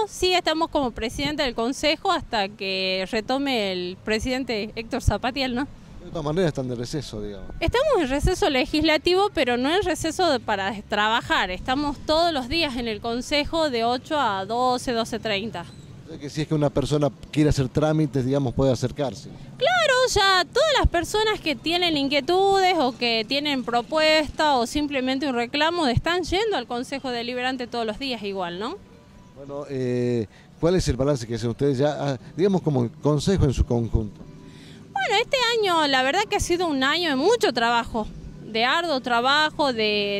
sí estamos como presidente del consejo hasta que retome el presidente Héctor Zapatiel, ¿no? De todas maneras están de receso, digamos. Estamos en receso legislativo, pero no en receso para trabajar. Estamos todos los días en el consejo de 8 a 12, 12:30. O sea que si es que una persona quiere hacer trámites, digamos, puede acercarse. Claro, ya todas las personas que tienen inquietudes o que tienen propuesta o simplemente un reclamo están yendo al Consejo Deliberante todos los días igual, ¿no? Bueno, ¿cuál es el balance que hacen ustedes ya, digamos, como consejo en su conjunto? Bueno, este año la verdad que ha sido un año de mucho trabajo, de arduo trabajo,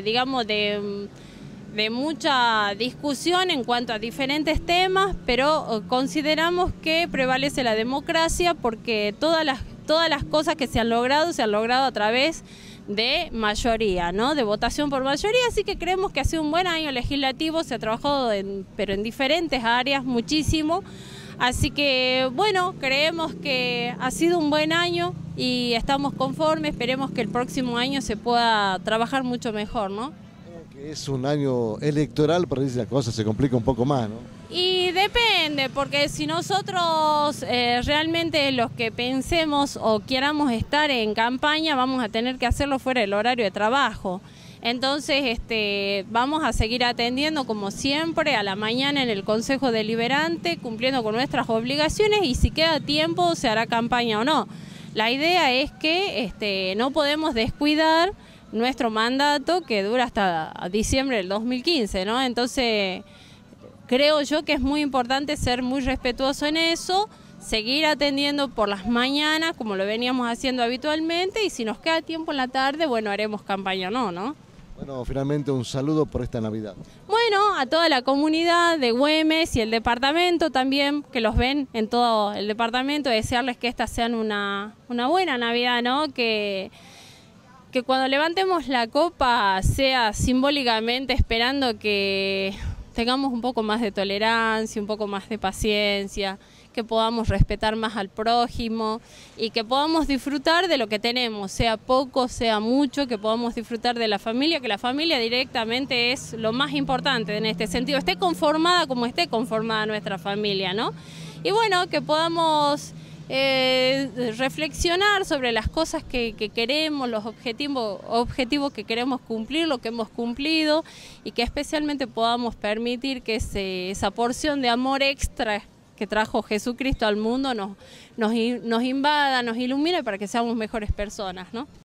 de mucha discusión en cuanto a diferentes temas, pero consideramos que prevalece la democracia porque todas las cosas que se han logrado a través de mayoría, ¿no? De votación por mayoría, así que creemos que ha sido un buen año legislativo, se ha trabajado pero en diferentes áreas muchísimo, así que bueno, creemos que ha sido un buen año y estamos conformes, esperemos que el próximo año se pueda trabajar mucho mejor, ¿no? Es un año electoral, por ahí la cosa se complica un poco más, ¿no? Y depende, porque si nosotros realmente los que pensemos o queramos estar en campaña, vamos a tener que hacerlo fuera del horario de trabajo. Entonces vamos a seguir atendiendo como siempre a la mañana en el Consejo Deliberante, cumpliendo con nuestras obligaciones y si queda tiempo se hará campaña o no. La idea es que no podemos descuidar nuestro mandato que dura hasta diciembre del 2015, ¿no? Entonces creo yo que es muy importante ser muy respetuoso en eso, seguir atendiendo por las mañanas como lo veníamos haciendo habitualmente y si nos queda tiempo en la tarde, bueno, haremos campaña o no, ¿no? Bueno, finalmente un saludo por esta Navidad. Bueno, a toda la comunidad de Güemes y el departamento también, que los ven en todo el departamento, desearles que esta sean una buena Navidad, ¿no? Que cuando levantemos la copa sea simbólicamente esperando que tengamos un poco más de tolerancia, un poco más de paciencia, que podamos respetar más al prójimo y que podamos disfrutar de lo que tenemos, sea poco, sea mucho, que podamos disfrutar de la familia, que la familia directamente es lo más importante en este sentido, esté conformada como esté conformada nuestra familia, ¿no? Y bueno, que podamos reflexionar sobre las cosas que queremos, los objetivos que queremos cumplir, lo que hemos cumplido y que especialmente podamos permitir que esa porción de amor extra que trajo Jesucristo al mundo nos invada, nos ilumine para que seamos mejores personas, ¿no?